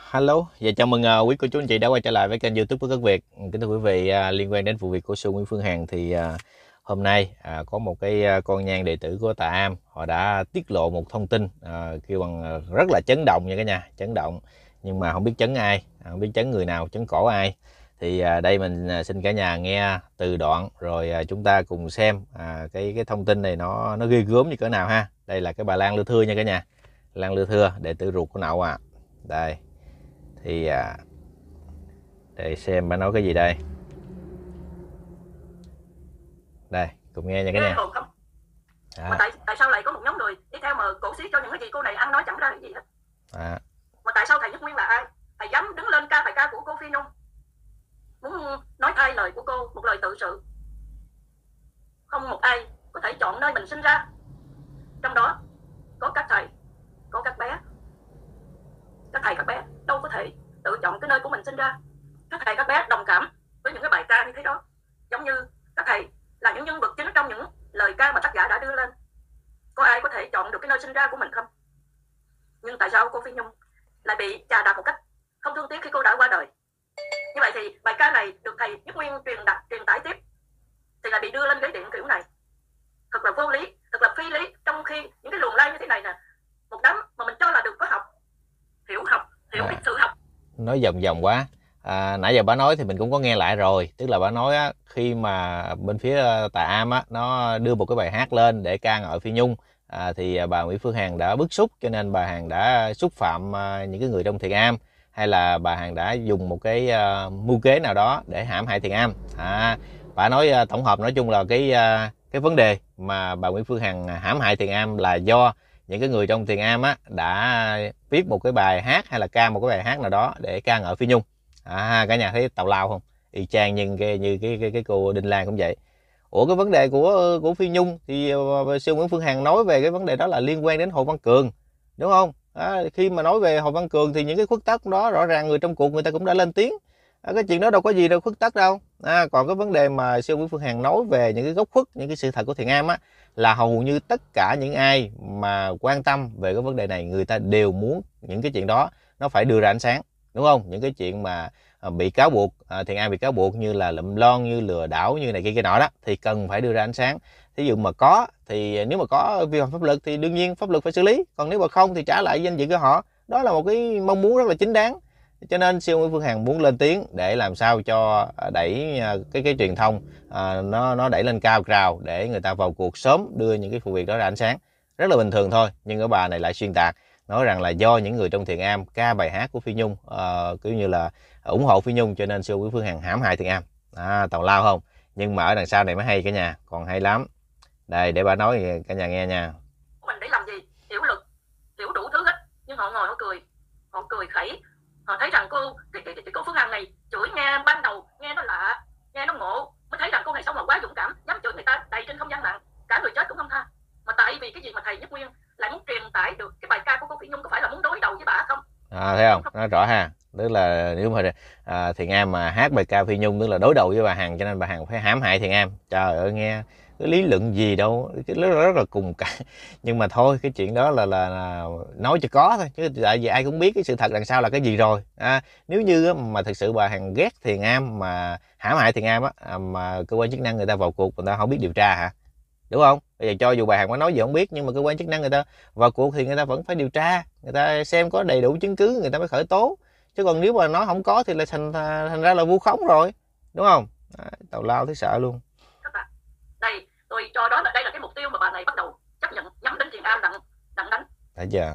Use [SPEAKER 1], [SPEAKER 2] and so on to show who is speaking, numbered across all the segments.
[SPEAKER 1] Hello, và chào mừng quý cô chú anh chị đã quay trở lại với kênh YouTube của Cất Việt. Kính thưa quý vị, liên quan đến vụ việc của sư Nguyễn Phương Hằng thì hôm nay có một cái con nhang đệ tử của Tà Am, họ đã tiết lộ một thông tin kêu bằng rất là chấn động nha cả nhà, chấn động. Nhưng mà không biết chấn ai, không biết chấn người nào, chấn cổ ai. Thì đây mình xin cả nhà nghe từ đoạn rồi chúng ta cùng xem cái thông tin này nó ghê gớm như cỡ nào ha. Đây là cái bà Lan Lưa Thưa nha cả nhà. Lan Lưa Thưa, đệ tử ruột của Nậu à. Đây. Thì để xem bà nói cái gì đây. Đây cùng nghe nha cả nhà.
[SPEAKER 2] Mà tại sao lại có một nhóm người đi theo mà cổ xí cho những cái gì cô này ăn nói chẳng ra cái gì hết. Mà tại sao thầy Nhất Nguyên là ai? Thầy dám đứng lên ca bài ca của cô Phi Nhung, muốn nói thay lời của cô, một lời tự sự. Không một ai có thể chọn nơi mình sinh ra, trong đó có các thầy, có các bé. Các thầy các bé đâu có thể tự chọn cái nơi của mình sinh ra. Các thầy các bé đồng cảm với những cái bài ca như thế đó, giống như các thầy là những nhân vật chính trong những lời ca mà tác giả đã đưa lên. Có ai có thể chọn được cái nơi sinh ra của mình không? Nhưng tại sao cô Phi Nhung lại bị chà đạp một cách không thương tiếc khi cô đã qua đời? Như vậy thì bài ca này được thầy Nhất Nguyên truyền tải tiếp thì lại bị đưa lên ghế điện kiểu này. Thật là vô lý, thật là phi lý. Trong khi những cái luồng lai như thế này nè, một đám mà mình cho là được có học, hiểu biết sự học.
[SPEAKER 1] Nói vòng vòng quá. Nãy giờ bà nói thì mình cũng có nghe lại rồi. Tức là bà nói á, khi mà bên phía Tà Am á, nó đưa một cái bài hát lên để ca ngợi Phi Nhung, thì bà Nguyễn Phương Hằng đã bức xúc, cho nên bà Hằng đã xúc phạm những cái người trong Thiện Am, hay là bà Hằng đã dùng một cái mưu kế nào đó để hãm hại Thiện Am. Bà nói tổng hợp nói chung là cái vấn đề mà bà Nguyễn Phương Hằng hãm hại Thiện Am là do những cái người trong Thiện Am á đã viết một cái bài hát hay là ca một cái bài hát nào đó để ca ngợi Phi Nhung. Cả nhà thấy tào lao không? Y chang như cái cô Đinh Lan cũng vậy. Ủa, cái vấn đề của Phi Nhung thì sư Nguyễn Phương Hằng nói về cái vấn đề đó là liên quan đến Hồ Văn Cường, đúng không? Khi mà nói về Hồ Văn Cường thì những cái khuất tất đó rõ ràng người trong cuộc người ta cũng đã lên tiếng. Cái chuyện đó đâu có gì đâu khuất tất đâu. Còn cái vấn đề mà sư Nguyễn Phương Hằng nói về những cái góc khuất, những cái sự thật của Thiện Am á, là hầu như tất cả những ai mà quan tâm về cái vấn đề này, người ta đều muốn những cái chuyện đó nó phải đưa ra ánh sáng, đúng không? Những cái chuyện mà bị cáo buộc, Thiện Am bị cáo buộc như là lụm lon, như lừa đảo, như này kia nọ đó, thì cần phải đưa ra ánh sáng. Thí dụ mà có thì nếu mà có vi phạm pháp luật thì đương nhiên pháp luật phải xử lý, còn nếu mà không thì trả lại danh dự của họ. Đó là một cái mong muốn rất là chính đáng. Cho nên siêu Nguyễn Phương Hằng muốn lên tiếng để làm sao cho đẩy cái truyền thông nó đẩy lên cao trào để người ta vào cuộc sớm, đưa những cái vụ việc đó ra ánh sáng. Rất là bình thường thôi, nhưng cái bà này lại xuyên tạc, nói rằng là do những người trong Thiện Am ca bài hát của Phi Nhung, kiểu như là ủng hộ Phi Nhung, cho nên siêu Nguyễn Phương Hằng hãm hại Thiện Am. Tào lao không? Nhưng mà ở đằng sau này mới hay cả nhà, còn hay lắm. Đây để bà nói cả nhà nghe nha.
[SPEAKER 2] Mình để làm gì? Hiểu luật, hiểu đủ thứ hết, nhưng họ ngồi họ cười khẩy. Họ thấy rằng cô Phương Hằng này chửi nghe ban đầu nghe nó lạ, nghe nó ngộ, mới thấy rằng cô này sao mà quá dũng cảm, dám chửi người ta đầy trên không gian mạng, cả người chết cũng không tha. Mà tại vì cái gì mà thầy Nhất Nguyên lại muốn truyền tải được cái bài ca của cô Phi Nhung, có phải là muốn đối đầu với bà không?
[SPEAKER 1] Thấy không? Nói rõ ha. Tức là nếu mà Thiện Am mà hát bài ca Phi Nhung tức là đối đầu với bà Hằng, cho nên bà Hằng phải hãm hại Thiện Am. Trời ơi, nghe cái lý luận gì đâu, cái rất là cùng cả. Nhưng mà thôi, cái chuyện đó là nói cho có thôi, chứ tại vì ai cũng biết cái sự thật đằng sau là cái gì rồi. Nếu như mà thực sự bà Hằng ghét Thiện Am mà hãm hại Thiện Am á, mà cơ quan chức năng người ta vào cuộc, người ta không biết điều tra hả? Đúng không? Bây giờ cho dù bà Hằng có nói gì không biết, nhưng mà cơ quan chức năng người ta vào cuộc thì người ta vẫn phải điều tra, người ta xem có đầy đủ chứng cứ người ta mới khởi tố. Chứ còn nếu mà nó không có thì là thành ra là vu khống rồi, đúng không? Tào lao thấy sợ luôn.
[SPEAKER 2] Đây, tôi cho đó là đây là cái mục tiêu mà bà này bắt đầu chấp nhận nhắm đến Thiện Am đặng đánh.
[SPEAKER 1] Thấy chưa?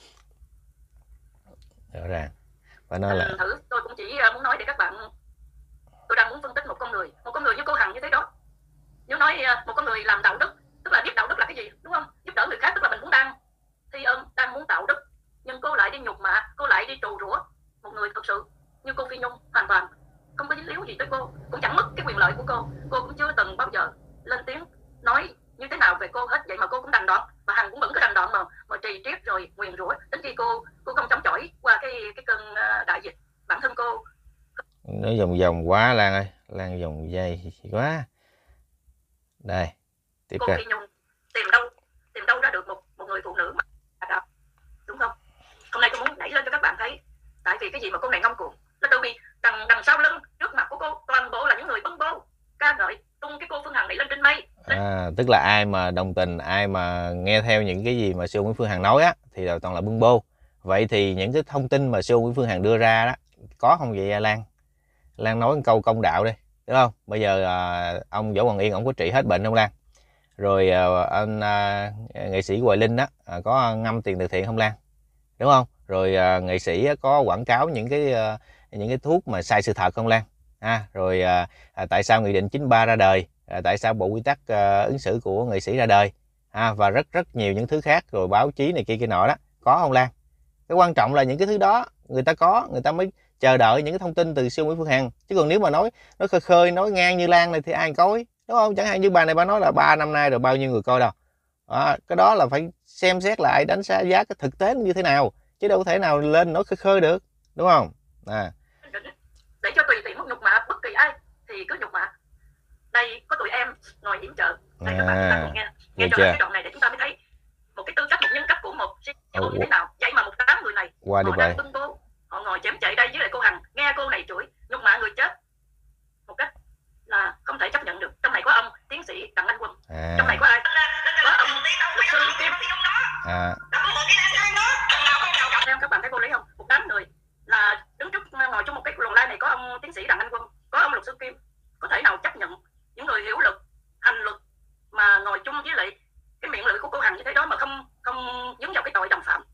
[SPEAKER 1] Rõ ràng. Bà nói là
[SPEAKER 2] thử, tôi cũng chỉ muốn nói để các bạn, tôi đang muốn phân tích một con người như cô Hằng như thế đó. Nếu nói một con người làm đạo đức, tức là biết đạo đức là cái gì, đúng không? Giúp đỡ người khác, tức là mình cũng đang thi ơn, đang muốn đạo đức, nhưng cô lại đi nhục mạ, cô lại đi trù rủa một người thực sự như cô Phi Nhung, hoàn toàn không có dính líu gì tới cô, cũng chẳng mất cái quyền lợi của cô cũng chưa từng bao giờ lên tiếng nói như thế nào về cô hết. Vậy mà cô cũng đành đoạn, và Hằng cũng vẫn cứ đành đoạn mà trì triết rồi nguyền rủa đến khi cô không chống chọi qua cái cơn đại dịch. Bản thân cô
[SPEAKER 1] nói vòng vòng quá Lan ơi, Lan vòng dây quá. Đây tiếp
[SPEAKER 2] cô Phi Nhung tìm đâu ra được một người phụ nữ mà đúng không? Hôm nay tôi muốn đẩy lên cho các bạn thấy, tại vì kỳ cái gì mà cô này ngông cuồng. Là tự vì đằng sau lưng trước mặt của cô toàn bộ là những người bưng bô ca ngợi tung cái cô Phương Hằng này lên trên mây.
[SPEAKER 1] Tức là ai mà đồng tình, ai mà nghe theo những cái gì mà siêu Nguyễn Phương Hằng nói á thì toàn là bưng bô. Vậy thì những cái thông tin mà siêu Nguyễn Phương Hằng đưa ra đó có không vậy Lan? Lan nói một câu công đạo đi, đúng không? Bây giờ ông Võ Hoàng Yên ông có trị hết bệnh không Lan? Rồi anh nghệ sĩ Hoài Linh đó có ngâm tiền từ thiện không Lan? Đúng không? Rồi nghệ sĩ có quảng cáo những cái thuốc mà sai sự thật không Lan? Rồi tại sao nghị định 93 ra đời? Tại sao bộ quy tắc ứng xử của nghệ sĩ ra đời? Và rất nhiều những thứ khác, rồi báo chí này kia nọ đó, có không Lan? Cái quan trọng là những cái thứ đó người ta mới chờ đợi những cái thông tin từ siêu Nguyễn Phương Hằng. Chứ còn nếu mà nói khơi nói ngang như Lan này thì ai coi, đúng không? Chẳng hạn như bà này bà nói là 3 năm nay rồi bao nhiêu người coi đâu. Cái đó là phải xem xét lại, đánh giá cái thực tế như thế nào, chứ đâu có thể nào lên nói khơi được, đúng không?
[SPEAKER 2] Để cho tùy tiện nhục mạ bất kỳ ai thì cứ nhục mạ. Đây có tụi em ngồi yểm trợ. Đây các bạn, chúng ta cùng nghe cho cái đoạn này để chúng ta mới thấy một cái tư cách, một nhân cách của một CEO như thế nào. Vậy mà 18 người này
[SPEAKER 1] qua đi
[SPEAKER 2] họ đang bưng bô, họ ngồi chém chạy đây với lại cô Hằng, nghe cô này chửi nhục mạ người chết một cách là không thể chấp nhận được. Trong này có ông tiến sĩ Đặng Anh Quân, trong này có ai? Có ông luật sư Kim. Theo các bạn thấy vô lý không? Một đám người là đứng trước ngồi trong một cái luồng live này, có ông tiến sĩ Đặng Anh Quân, có ông luật sư Kim. Có thể nào chấp nhận những người hiểu luật, hành luật mà ngồi chung với lại cái miệng lưỡi của cô Hằng như thế đó mà không dính vào cái tội đồng phạm?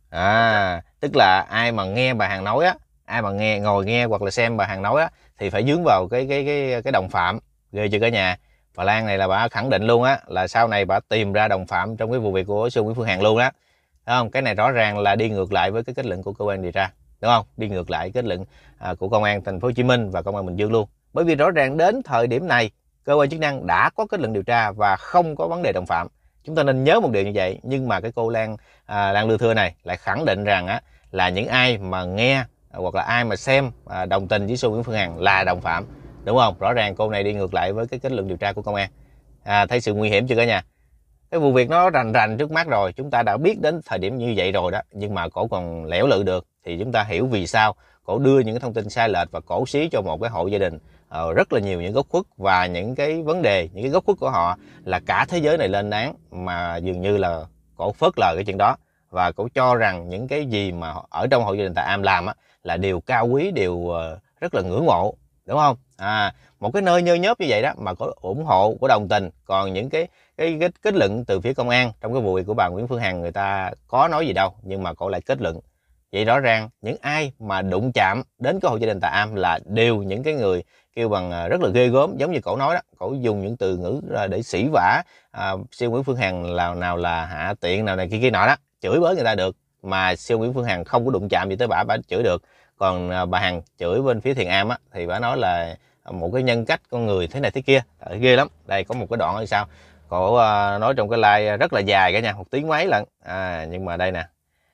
[SPEAKER 1] Tức là ai mà nghe bà Hằng nói á, ai mà ngồi nghe hoặc là xem bà Hằng nói á thì phải dướng vào cái đồng phạm. Ghê chưa cả nhà? Bà Lan này là bà khẳng định luôn á là sau này bà tìm ra đồng phạm trong cái vụ việc của siêu Nguyễn Phương Hằng luôn đó. Đúng không? Cái này rõ ràng là đi ngược lại với cái kết luận của cơ quan điều tra, đúng không? Đi ngược lại kết luận của công an thành phố Hồ Chí Minh và công an Bình Dương luôn. Bởi vì rõ ràng đến thời điểm này cơ quan chức năng đã có kết luận điều tra và không có vấn đề đồng phạm. Chúng ta nên nhớ một điều như vậy. Nhưng mà cái cô Lan Lưa Thưa này lại khẳng định rằng á là những ai mà nghe hoặc là ai mà xem đồng tình với siêu Nguyễn Phương Hằng là đồng phạm, đúng không? Rõ ràng cô này đi ngược lại với cái kết luận điều tra của công an. Thấy sự nguy hiểm chưa cả nhà? Cái vụ việc nó rành trước mắt rồi, chúng ta đã biết đến thời điểm như vậy rồi đó, nhưng mà cổ còn lẻo lự được thì chúng ta hiểu vì sao cổ đưa những cái thông tin sai lệch và cổ xí cho một cái hộ gia đình rất là nhiều những góc khuất và những cái vấn đề, những cái góc khuất của họ là cả thế giới này lên án, mà dường như là cổ phớt lờ cái chuyện đó và cổ cho rằng những cái gì mà ở trong hộ gia đình Tạ Am làm á là điều cao quý, điều rất là ngưỡng mộ, đúng không? Một cái nơi nhơ nhớp như vậy đó mà có ủng hộ, có đồng tình. Còn những cái kết luận từ phía công an trong cái vụ việc của bà Nguyễn Phương Hằng, người ta có nói gì đâu nhưng mà cổ lại kết luận. Vậy rõ ràng những ai mà đụng chạm đến cái hộ gia đình Tạ Am là đều những cái người kêu bằng rất là ghê gớm, giống như cổ nói đó. Cổ dùng những từ ngữ để sỉ vả siêu Nguyễn Phương Hằng là nào là hạ tiện, nào này kia nọ đó, chửi bới người ta được. Mà siêu Nguyễn Phương Hằng không có đụng chạm gì tới bà chửi được. Còn bà Hằng chửi bên phía Thiện Am á thì bà nói là một cái nhân cách con người thế này thế kia, ghê lắm. Đây có một cái đoạn như sao cổ nói trong cái live rất là dài cả nhà, 1 tiếng mấy lận. Nhưng mà đây nè,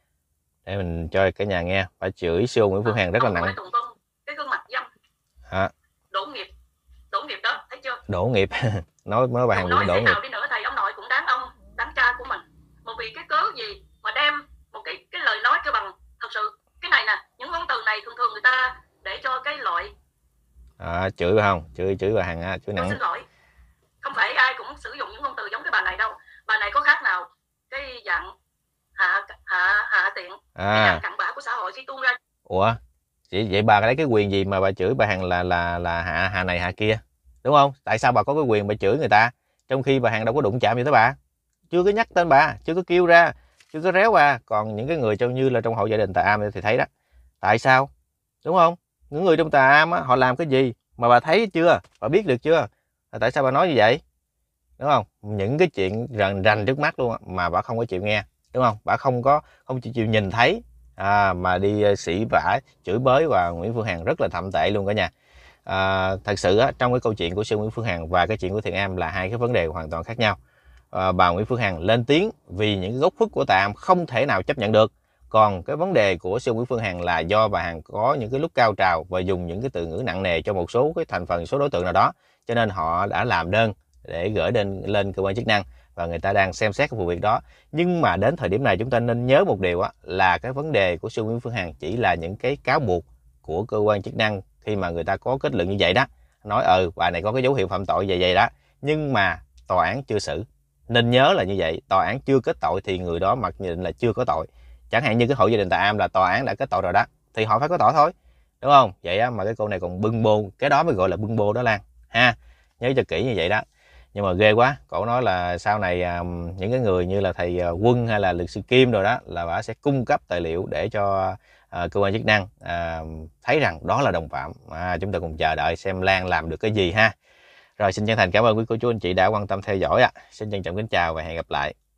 [SPEAKER 1] để mình cho cả nhà nghe. Bà chửi siêu Nguyễn Phương Hằng rất là nặng.
[SPEAKER 2] Cái gương mặt dâm, đổ nghiệp đó, thấy chưa?
[SPEAKER 1] Đổ nghiệp. nói bà Hằng cũng đổ nghiệp.
[SPEAKER 2] Nào đi nữa thầy ông nội cũng đáng ông, đáng cha của mình. Một vì cái cớ gì mà đem một cái lời nói kêu bằng, thật sự cái này nè, những ngôn từ này thường người ta để cho cái loại
[SPEAKER 1] chửi bà không? Chửi bà Hằng chửi nặng.
[SPEAKER 2] Xin lỗi. Không phải ai cũng sử dụng những ngôn từ giống cái bà này đâu. Bà này có khác nào cái dạng hạ tiện, cái dạng cặn bã của xã hội khi tuôn ra.
[SPEAKER 1] Ủa? Vậy bà lấy cái quyền gì mà bà chửi bà Hằng là hạ này hạ kia? Đúng không? Tại sao bà có cái quyền bà chửi người ta trong khi bà Hằng đâu có đụng chạm gì tới bà? Chưa có nhắc tên bà, chưa có kêu ra, chưa có réo bà. Còn những cái người như là trong hộ gia đình Tạ Am thì thấy đó. Tại sao? Đúng không? Những người trong Tạ Am á, họ làm cái gì mà bà thấy chưa? Bà biết được chưa? Tại sao bà nói như vậy? Đúng không? Những cái chuyện rành trước mắt luôn mà bà không có chịu nghe, đúng không? Bà không chịu nhìn thấy mà đi sỉ vả, chửi bới và Nguyễn Phương Hằng rất là thậm tệ luôn cả nhà. Thật sự trong cái câu chuyện của siêu Nguyễn Phương Hằng và cái chuyện của Thiện Am là hai cái vấn đề hoàn toàn khác nhau. Bà Nguyễn Phương Hằng lên tiếng vì những cái góc khuất của Tạ Am không thể nào chấp nhận được. Còn cái vấn đề của siêu Nguyễn Phương Hằng là do bà Hằng có những cái lúc cao trào và dùng những cái từ ngữ nặng nề cho một số cái thành phần, số đối tượng nào đó, cho nên họ đã làm đơn để gửi lên cơ quan chức năng và người ta đang xem xét cái vụ việc đó. Nhưng mà đến thời điểm này chúng ta nên nhớ một điều là cái vấn đề của siêu Nguyễn Phương Hằng chỉ là những cái cáo buộc của cơ quan chức năng khi mà người ta có kết luận như vậy đó, nói bà này có cái dấu hiệu phạm tội vậy đó, nhưng mà tòa án chưa xử. Nên nhớ là như vậy, tòa án chưa kết tội thì người đó mặc định là chưa có tội. Chẳng hạn như cái hộ gia đình Tạ Am là tòa án đã kết tội rồi đó, thì họ phải có tội thôi, đúng không? Vậy á, mà cái cô này còn bưng bô, cái đó mới gọi là bưng bô đó Lan ha, nhớ cho kỹ như vậy đó. Nhưng mà ghê quá, cổ nói là sau này những cái người như là thầy Quân hay là luật sư Kim rồi đó là bà sẽ cung cấp tài liệu để cho cơ quan chức năng thấy rằng đó là đồng phạm. Chúng ta cùng chờ đợi xem Lan làm được cái gì ha. Rồi xin chân thành cảm ơn quý cô chú anh chị đã quan tâm theo dõi ạ. Xin trân trọng kính chào và hẹn gặp lại.